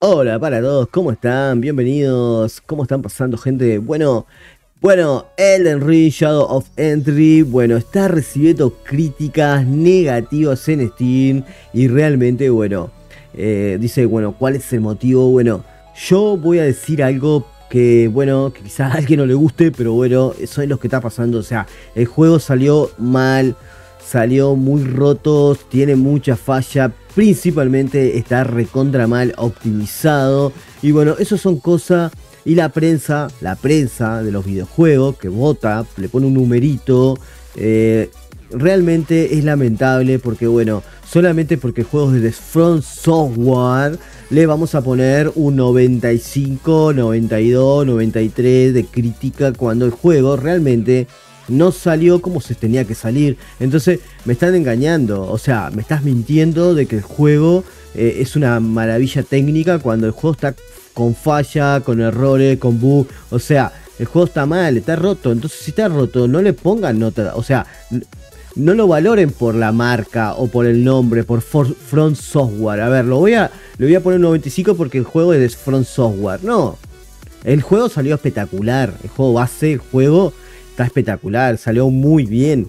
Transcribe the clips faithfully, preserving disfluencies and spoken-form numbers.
Hola para todos, ¿cómo están? Bienvenidos, ¿cómo están pasando, gente? Bueno, bueno, Elden Ring Shadow of Entry, bueno, está recibiendo críticas negativas en Steam y realmente, bueno, eh, dice, bueno, ¿cuál es el motivo? Bueno, yo voy a decir algo que, bueno, que quizás a alguien no le guste, pero bueno, eso es lo que está pasando, o sea, el juego salió mal. Salió muy roto, tiene mucha falla, principalmente está recontra mal optimizado. Y bueno, eso son cosas. Y la prensa, la prensa de los videojuegos que vota, le pone un numerito. Eh, realmente es lamentable porque bueno, solamente porque juegos de From Software le vamos a poner un noventa y cinco, noventa y dos, noventa y tres de crítica cuando el juego realmente no salió como se tenía que salir. Entonces me están engañando, o sea, me estás mintiendo de que el juego eh, es una maravilla técnica cuando el juego está con falla, con errores, con bug. O sea, el juego está mal, está roto. Entonces si está roto, no le pongan nota. O sea, no lo valoren por la marca o por el nombre, por From Software. A ver, lo voy a, le voy a poner un noventa y cinco porque el juego es de From Software. No, el juego salió espectacular. El juego base, el juego está espectacular, salió muy bien.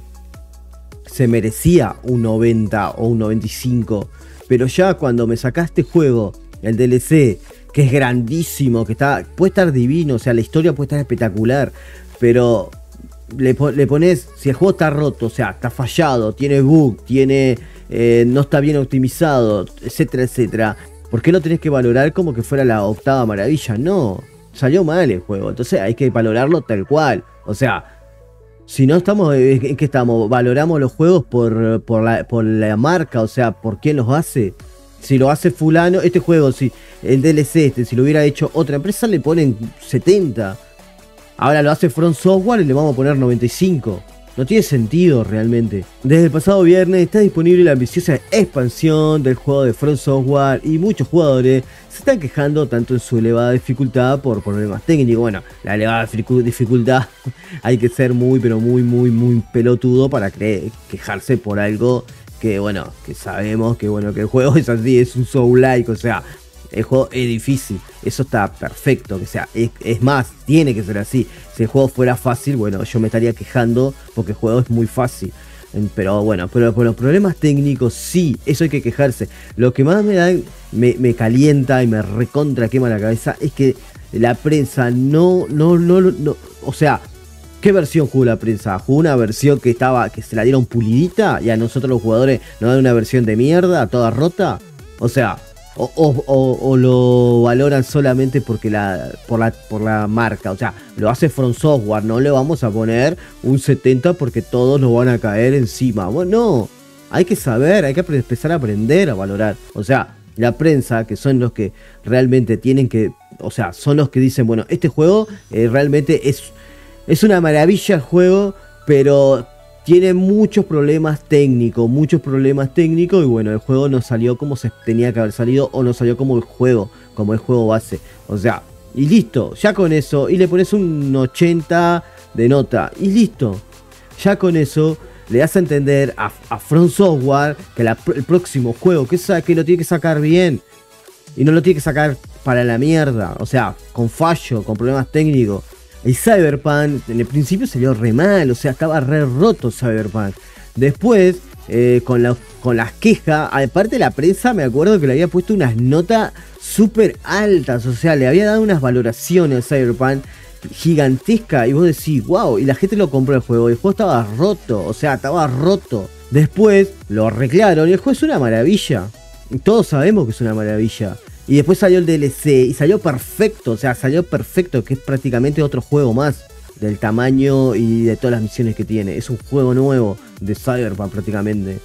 Se merecía un noventa o un noventa y cinco. Pero ya cuando me sacaste juego, el D L C, que es grandísimo, que está, puede estar divino, o sea, la historia puede estar espectacular, pero le, le pones, si el juego está roto, o sea, está fallado, tiene bug, tiene, eh, no está bien optimizado, etcétera, etcétera, ¿por qué lo tenés que valorar como que fuera la octava maravilla? No, salió mal el juego, entonces hay que valorarlo tal cual. O sea, si no estamos, ¿en qué estamos? Valoramos los juegos por, por, la, por la marca, o sea, por quién los hace. Si lo hace fulano, este juego, si el D L C este, si lo hubiera hecho otra empresa, le ponen setenta. Ahora lo hace From Software y le vamos a poner noventa y cinco. No tiene sentido realmente. Desde el pasado viernes está disponible la ambiciosa expansión del juego de From Software y muchos jugadores se están quejando tanto en su elevada dificultad por problemas técnicos. Bueno, la elevada dificultad hay que ser muy pero muy muy muy pelotudo para quejarse por algo que bueno, que sabemos que bueno, que el juego es así, es un Soul-like, o sea, el juego es difícil, eso está perfecto, que sea, es, es más, tiene que ser así. Si el juego fuera fácil, bueno, yo me estaría quejando porque el juego es muy fácil. Pero bueno, pero por los problemas técnicos sí, eso hay que quejarse. Lo que más me da, me, me calienta y me recontra quema la cabeza es que la prensa no, no, no, no, o sea, ¿qué versión jugó la prensa? ¿Jugó una versión que estaba, que se la dieron pulidita y a nosotros los jugadores nos dan una versión de mierda, toda rota? O sea, O, o, o, o lo valoran solamente porque la, por, la, por la marca. O sea, lo hace From Software. No le vamos a poner un setenta porque todos nos van a caer encima. Bueno, no. Hay que saber, hay que empezar a aprender a valorar. O sea, la prensa, que son los que realmente tienen que... O sea, son los que dicen, bueno, este juego eh, realmente es, es una maravilla el juego, pero... tiene muchos problemas técnicos, muchos problemas técnicos y bueno, el juego no salió como se tenía que haber salido o no salió como el juego, como el juego base. O sea, y listo, ya con eso, y le pones un ochenta de nota, y listo. Ya con eso le das a entender a, a From Software que la, el próximo juego que saque lo tiene que sacar bien. Y no lo tiene que sacar para la mierda, o sea, con fallo, con problemas técnicos. El Cyberpunk en el principio salió re mal, o sea, estaba re roto Cyberpunk. Después, eh, con, la, con las quejas, aparte la prensa me acuerdo que le había puesto unas notas súper altas, o sea, le había dado unas valoraciones al Cyberpunk gigantescas y vos decís, wow, y la gente lo compró el juego, y el juego estaba roto, o sea, estaba roto. Después lo arreglaron y el juego es una maravilla, todos sabemos que es una maravilla. Y después salió el D L C y salió perfecto, o sea, salió perfecto, que es prácticamente otro juego más del tamaño y de todas las misiones que tiene. Es un juego nuevo de Cyberpunk prácticamente.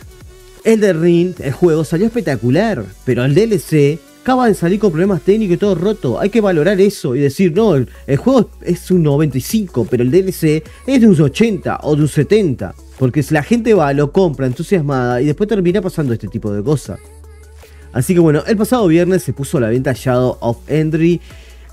Elden Ring, el juego salió espectacular, pero el D L C acaba de salir con problemas técnicos y todo roto. Hay que valorar eso y decir, no, el, el juego es un noventa y cinco, pero el D L C es de un ochenta o de un setenta. Porque si la gente va, lo compra entusiasmada y después termina pasando este tipo de cosas. Así que bueno, el pasado viernes se puso a la venta Shadow of Entry.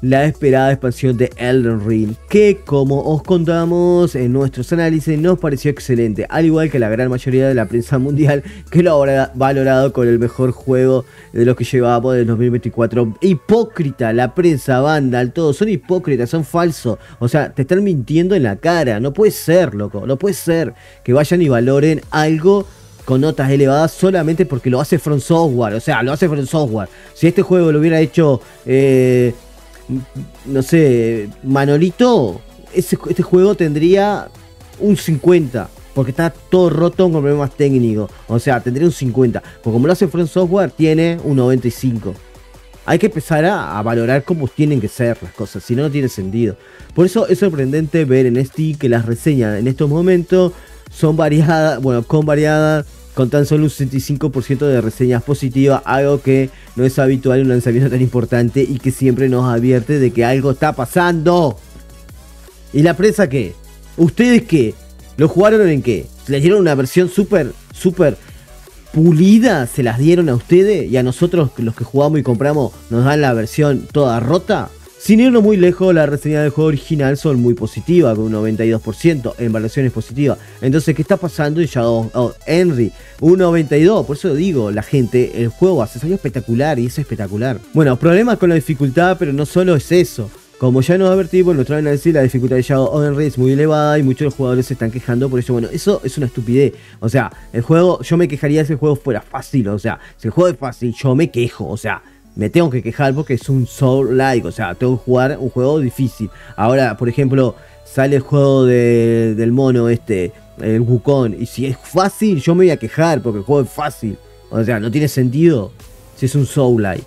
la esperada expansión de Elden Ring, que como os contamos en nuestros análisis nos pareció excelente, al igual que la gran mayoría de la prensa mundial, que lo habrá valorado con el mejor juego de los que llevábamos del dos mil veinticuatro. Hipócrita, la prensa, Vandal, todos son hipócritas, son falsos, o sea, te están mintiendo en la cara, no puede ser, loco, no puede ser que vayan y valoren algo con notas elevadas solamente porque lo hace From Software. O sea, lo hace From Software. Si este juego lo hubiera hecho, eh, no sé, Manolito, ese, este juego tendría un cincuenta. Porque está todo roto con problemas técnicos. O sea, tendría un cincuenta. Porque como lo hace From Software, tiene un noventa y cinco. Hay que empezar a, a valorar cómo tienen que ser las cosas. Si no, no tiene sentido. Por eso es sorprendente ver en Steam que las reseñas en estos momentos son variadas, bueno, con variadas, con tan solo un sesenta y cinco por ciento de reseñas positivas, algo que no es habitual en un lanzamiento tan importante y que siempre nos advierte de que algo está pasando. ¿Y la prensa qué? ¿Ustedes qué? ¿Lo jugaron en qué? ¿Les dieron una versión súper, súper pulida? ¿Se las dieron a ustedes? ¿Y a nosotros, los que jugamos y compramos, nos dan la versión toda rota? Sin irnos muy lejos, las reseñas del juego original son muy positivas, con un noventa y dos por ciento en valoraciones positivas. Entonces, ¿qué está pasando en Shadow of Henry? Un noventa y dos por ciento, por eso digo, la gente, el juego hace salió espectacular y es espectacular. Bueno, problemas con la dificultad, pero no solo es eso. Como ya nos advertimos en nuestro análisis, la dificultad de Shadow of Henry es muy elevada y muchos de los jugadores se están quejando por eso. Bueno, eso es una estupidez. O sea, el juego, yo me quejaría si el juego fuera fácil. O sea, si el juego es fácil, yo me quejo. O sea, me tengo que quejar porque es un Soul-like, o sea, tengo que jugar un juego difícil. Ahora, por ejemplo, sale el juego de, del mono este, el Wukong, y si es fácil, yo me voy a quejar porque el juego es fácil. O sea, no tiene sentido si es un Soul-like.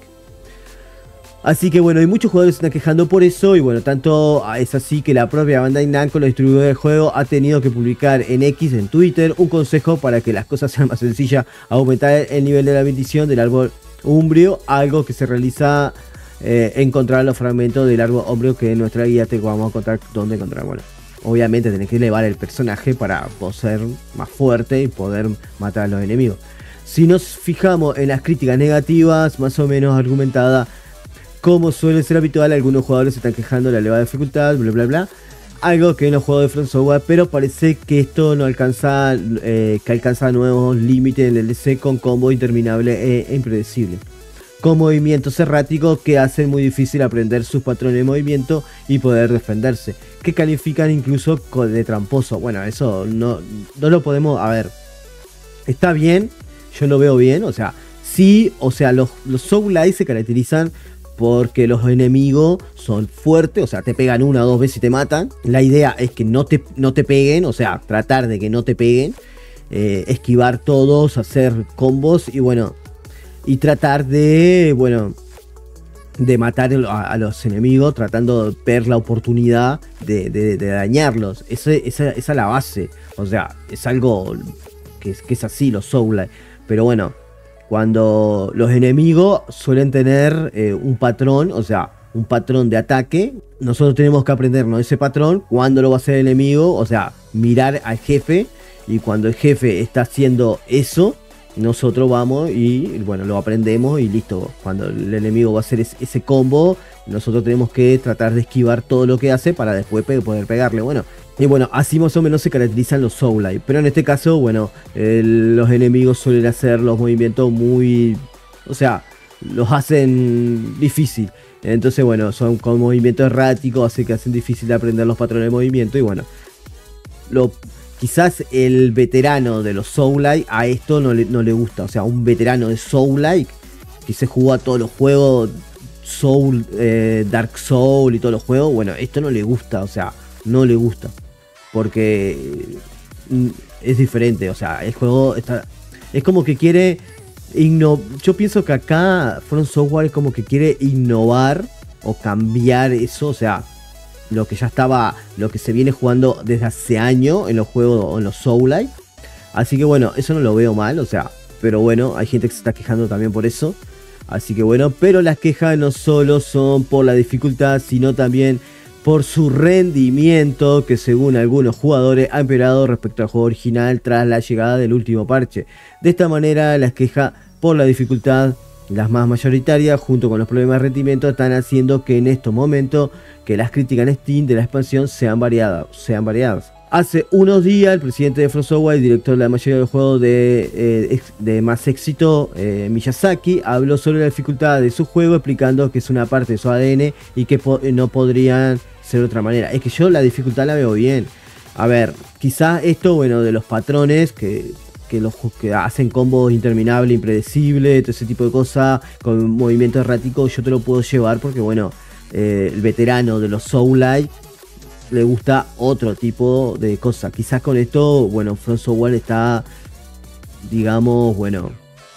Así que bueno, hay muchos jugadores se están quejando por eso, y bueno, tanto es así que la propia Bandai Namco, la distribuidora del juego, ha tenido que publicar en X, en Twitter, un consejo para que las cosas sean más sencillas, aumentar el nivel de la bendición del árbol umbrio, algo que se realiza eh, encontrar los fragmentos del árbol umbrio, que en nuestra guía te vamos a contar dónde encontrar. Bueno, obviamente tenés que elevar el personaje para poder ser más fuerte y poder matar a los enemigos. Si nos fijamos en las críticas negativas, más o menos argumentadas, como suele ser habitual, algunos jugadores se están quejando de la elevada dificultad, bla bla bla. Algo que no juego de From Software, pero parece que esto no alcanza, eh, que alcanza nuevos límites en el D L C con combos interminables e impredecibles. Con movimientos erráticos que hacen muy difícil aprender sus patrones de movimiento y poder defenderse. Que califican incluso de tramposo. Bueno, eso no, no lo podemos... A ver, está bien, yo lo veo bien, o sea, sí, o sea, los, los Soul-like se caracterizan porque los enemigos son fuertes, o sea, te pegan una o dos veces y te matan. La idea es que no te, no te peguen, o sea, tratar de que no te peguen. Eh, esquivar todos, hacer combos y bueno, y tratar de, bueno, de matar a, a los enemigos, tratando de ver la oportunidad de, de, de dañarlos. Ese, esa, esa es la base, o sea, es algo que, que es así, los Soul-like. Pero bueno, cuando los enemigos suelen tener eh, un patrón, o sea, un patrón de ataque, nosotros tenemos que aprendernos ese patrón, cuando lo va a hacer el enemigo, o sea, mirar al jefe, y cuando el jefe está haciendo eso, nosotros vamos y, bueno, lo aprendemos y listo. Cuando el enemigo va a hacer ese, ese combo, nosotros tenemos que tratar de esquivar todo lo que hace para después pe poder pegarle, bueno. Y bueno, así más o menos se caracterizan los Soul-like. Pero en este caso, bueno, el, los enemigos suelen hacer los movimientos muy... O sea, los hacen difícil. Entonces, bueno, son con movimientos erráticos, así que hacen difícil de aprender los patrones de movimiento. Y bueno, lo, quizás el veterano de los Soul-like a esto no le, no le gusta. O sea, un veterano de Soul-like que se jugó a todos los juegos, Soul, eh, Dark Soul y todos los juegos, bueno, esto no le gusta, o sea, no le gusta. Porque es diferente, o sea, el juego está, es como que quiere inno, yo pienso que acá From Software es como que quiere innovar o cambiar eso, o sea, lo que ya estaba, lo que se viene jugando desde hace años en los juegos o en los Soul-like. Así que bueno, eso no lo veo mal, o sea, pero bueno, hay gente que se está quejando también por eso. Así que bueno, pero las quejas no solo son por la dificultad, sino también por su rendimiento, que según algunos jugadores ha empeorado respecto al juego original tras la llegada del último parche. De esta manera, las quejas por la dificultad las más mayoritarias, junto con los problemas de rendimiento, están haciendo que en estos momentos que las críticas en Steam de la expansión sean variadas. Sean variadas. Hace unos días el presidente de From Software y director de la mayoría de los juegos de, eh, de más éxito, eh, Miyazaki, habló sobre la dificultad de su juego, explicando que es una parte de su A D N y que po no podrían ser de otra manera. Es que yo la dificultad la veo bien. A ver, quizás esto, bueno, de los patrones que... Que, los, que hacen combos interminables, impredecibles, todo ese tipo de cosas, con movimientos erráticos, yo te lo puedo llevar porque, bueno, eh, el veterano de los Soul-like le gusta otro tipo de cosas. Quizás con esto, bueno, From Software está, digamos, bueno,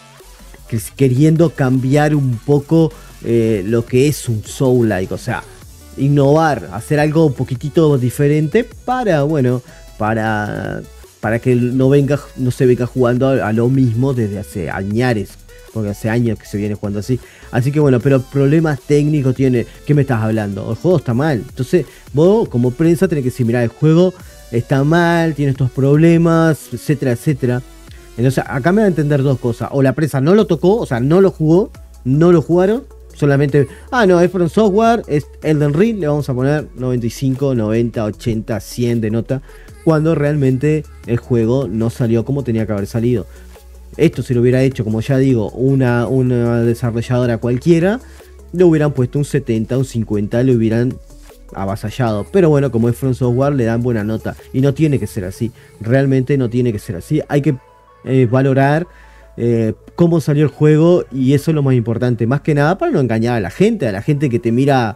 queriendo cambiar un poco eh, lo que es un Soul-like, o sea, innovar, hacer algo un poquitito diferente para, bueno, para... para que no venga, no se venga jugando a, a lo mismo desde hace añares, porque hace años que se viene jugando así. Así que bueno, pero problemas técnicos tiene. ¿Qué me estás hablando? El juego está mal. Entonces, vos como prensa tenés que decir, mirá, el juego está mal, tiene estos problemas, etcétera, etcétera. Entonces, acá me va a entender dos cosas. O la prensa no lo tocó, o sea, no lo jugó, no lo jugaron. Solamente, ah, no, es From Software, es Elden Ring, le vamos a poner noventa y cinco, noventa, ochenta, cien de nota, cuando realmente el juego no salió como tenía que haber salido. Esto si lo hubiera hecho, como ya digo, una, una desarrolladora cualquiera, le hubieran puesto un setenta, un cincuenta, le hubieran avasallado. Pero bueno, como es From Software, le dan buena nota. Y no tiene que ser así, realmente no tiene que ser así. Hay que eh, valorar eh, cómo salió el juego, y eso es lo más importante. Más que nada para no engañar a la gente, a la gente que te mira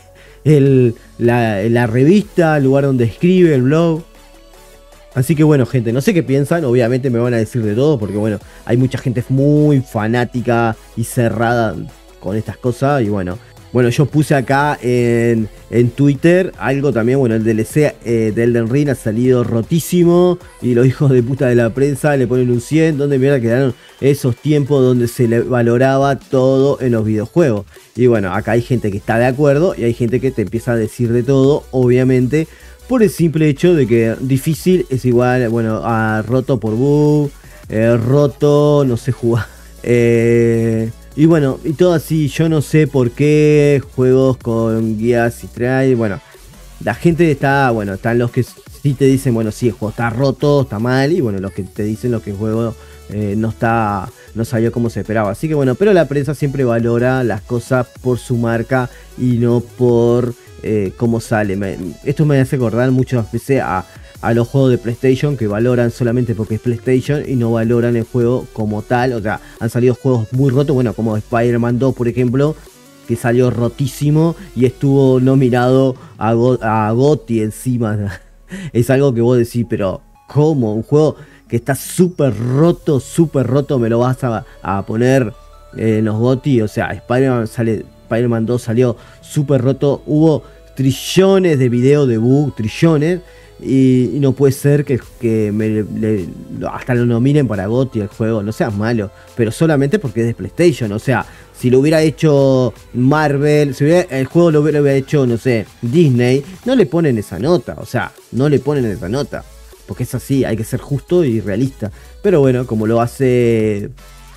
el, la, la revista, el lugar donde escribe, el blog. Así que bueno, gente, no sé qué piensan, obviamente me van a decir de todo, porque bueno, hay mucha gente muy fanática y cerrada con estas cosas, y bueno, bueno, yo puse acá en, en Twitter algo también, bueno, el D L C eh, de Elden Ring ha salido rotísimo, y los hijos de puta de la prensa le ponen un cien, donde mierda quedaron esos tiempos donde se le valoraba todo en los videojuegos. Y bueno, acá hay gente que está de acuerdo, y hay gente que te empieza a decir de todo, obviamente, por el simple hecho de que difícil es igual, bueno, a roto por bug, eh, roto, no sé jugar. Eh, y bueno, y todo así, yo no sé por qué juegos con guías y trae. Bueno, la gente está, bueno, están los que sí te dicen, bueno, sí, el juego está roto, está mal. Y bueno, los que te dicen lo que el juego eh, no está, no salió como se esperaba. Así que bueno, pero la prensa siempre valora las cosas por su marca y no por... Eh, cómo sale. Me, esto me hace acordar muchas veces a, a los juegos de PlayStation, que valoran solamente porque es PlayStation y no valoran el juego como tal. O sea, han salido juegos muy rotos, bueno, como Spider-Man dos, por ejemplo, que salió rotísimo y estuvo nominado a, Go a GOTY encima. Es algo que vos decís, pero ¿cómo? Un juego que está súper roto, súper roto, me lo vas a, a poner eh, en los GOTY. O sea, Spider-Man sale... Spider-Man dos salió súper roto, hubo trillones de videos de bug, trillones, y, y no puede ser que, que me, le, hasta lo nominen para GOTY el juego, no seas malo, pero solamente porque es de PlayStation. O sea, si lo hubiera hecho Marvel, si hubiera, el juego lo hubiera, lo hubiera hecho, no sé, Disney, no le ponen esa nota, o sea, no le ponen esa nota, porque es así, hay que ser justo y realista. Pero bueno, como lo hace...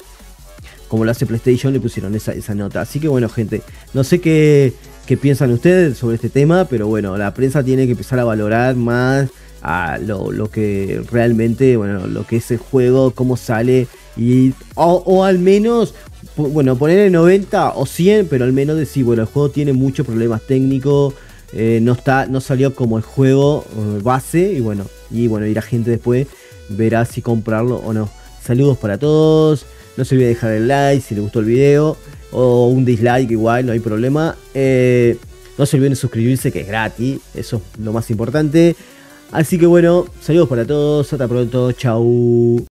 como lo hace PlayStation, le pusieron esa, esa nota. Así que bueno, gente, no sé qué, qué piensan ustedes sobre este tema, pero bueno, la prensa tiene que empezar a valorar más a lo, lo que realmente, bueno, lo que es el juego, cómo sale, y o, o al menos, bueno, ponerle noventa o cien, pero al menos decir, bueno, el juego tiene muchos problemas técnicos, eh, no está, no salió como el juego eh, base, y bueno, y bueno, y la gente después verá si comprarlo o no. Saludos para todos. No se olvide dejar el like si les gustó el video, o un dislike igual, no hay problema. Eh, no se olviden de suscribirse, que es gratis, eso es lo más importante. Así que bueno, saludos para todos, hasta pronto, chau.